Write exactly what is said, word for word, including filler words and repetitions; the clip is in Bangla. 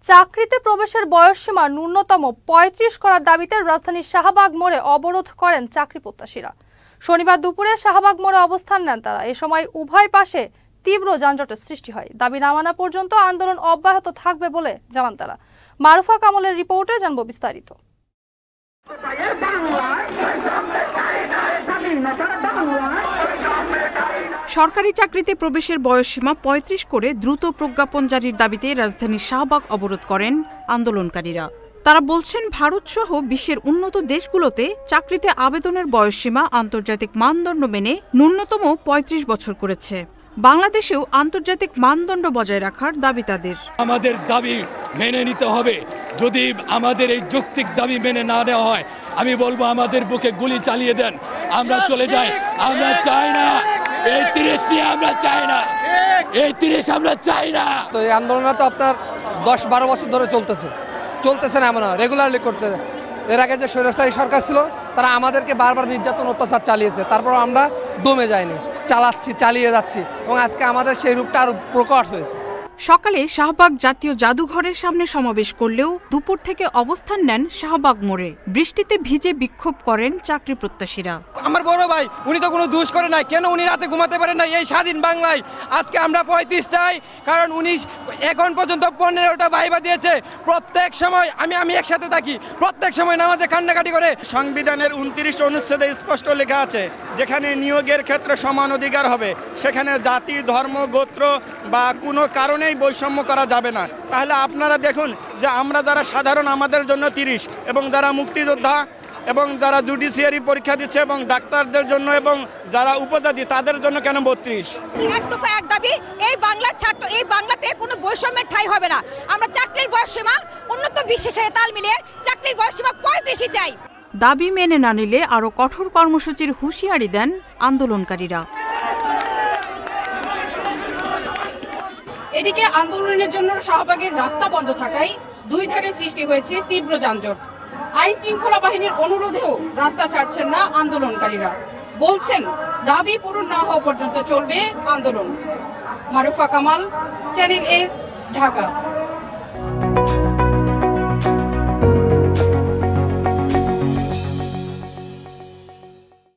চাকরিতে প্রবেশের বয়সসীমা ন্যূনতম পঁয়ত্রিশ করার দাবিতে রাজধানীর শাহবাগ মোড়ে অবরোধ করেন চাকরি প্রত্যাশীরা। শনিবার দুপুরে শাহবাগ মোড়ে অবস্থান নেন তারা। এ সময় উভয় পাশে তীব্র যানজটের সৃষ্টি হয়। দাবি না মানা পর্যন্ত আন্দোলন অব্যাহত থাকবে বলে জানান তারা। মারুফা কামালের রিপোর্টে জানব বিস্তারিত। সরকারি চাকরিতে প্রবেশের বয়সসীমা পঁয়ত্রিশ করে দ্রুত প্রজ্ঞাপন জারির দাবিতে রাজধানীর শাহবাগ অবরোধ করেন আন্দোলনকারীরা। তারা বলছেন, ভারত সহ বিশ্বের উন্নত দেশগুলোতে চাকরিতে আবেদনের বয়সসীমা আন্তর্জাতিক মানদণ্ড মেনে ন্যূনতম পঁয়ত্রিশ বছর করেছে। বাংলাদেশেও আন্তর্জাতিক মানদণ্ড বজায় রাখার দাবি তাদের। আমাদের দাবি মেনে নিতে হবে। যদি আমাদের এই যৌক্তিক দাবি মেনে না নেওয়া হয়, আমি বলবো আমাদের বুকে গুলি চালিয়ে দেন, আমরা চলে যাই। আমরা চাই না এই তিরিশ নিয়ে, আমরা চাই না এই তিরিশ, আমরা চাই না। তো এই আন্দোলনটা তো আপনার দশ বারো বছর ধরে চলতেছে চলতেছে না, এমন রেগুলারলি করছে। এর আগে যে স্বৈরাচারী সরকার ছিল তারা আমাদেরকে বারবার নির্যাতন অত্যাচার চালিয়েছে, তারপর আমরা দমে যাইনি, চালাচ্ছি, চালিয়ে যাচ্ছি, এবং আজকে আমাদের সেই রূপটা আরো প্রকট হয়েছে। সকালে শাহবাগ জাতীয় জাদুঘরের সামনে সমাবেশ করলেও দুপুর থেকে অবস্থান নেন শাহবাগ মোড়ে। বৃষ্টিতে ভিজে বিক্ষোভ করেন চাকরি প্রত্যাশীরা। আমার বড় ভাই, উনি তো কোনো দোষ করে নাই, কেন উনি রাতে ঘুমাতে পারেন না এই স্বাধীন বাংলায়? আজকে আমরা পঁয়ত্রিশ চাই, কারণ উনি এখন পর্যন্ত পনেরোটা ভাইবা দিয়েছে। প্রত্যেক সময় আমি আমি একসাথে থাকি, প্রত্যেক সময় নামাজে কান্নাকাটি করে। সংবিধানের উনত্রিশ অনুচ্ছেদে স্পষ্ট লেখা আছে, যেখানে নিয়োগের ক্ষেত্রে সমান অধিকার হবে, সেখানে জাতি, ধর্ম, গোত্র বা কোনো কারণে বৈষম্য করা যাবে না। তাহলে আপনারা দেখুন যে আমরা যারা সাধারণ, আমাদের জন্য তিরিশ, এবং যারা মুক্তিযোদ্ধা এবং যারা জুডিশিয়ারি পরীক্ষা দিচ্ছে এবং ডাক্তারদের জন্য এবং যারা উপজাতি তাদের জন্য কেন বত্রিশ? এক দফা এক দাবি, এই বাংলার ছাত্র, এই বাংলাতে কোনো বৈষম্যের ঠাঁই হবে না। আমরা চাকরির বয়সসীমা উন্নত বিশ্বের সাথে তাল মিলিয়ে চাকরির বয়সসীমা পঁয়ত্রিশই চাই। দাবি মেনে না নিলে আরও কঠোর কর্মসূচির হুঁশিয়ারি দেন আন্দোলনকারীরা। এদিকে আন্দোলনের জন্য শাহবাগের রাস্তা বন্ধ থাকায় দুই ধারে সৃষ্টি হয়েছে তীব্র যানজট। আইন শৃঙ্খলা বাহিনীর অনুরোধেও রাস্তা ছাড়ছেন না আন্দোলনকারীরা। বলছেন, দাবি পূরণ না হওয়া পর্যন্ত চলবে আন্দোলন। Marufa Kamal, channel S, Dhaka.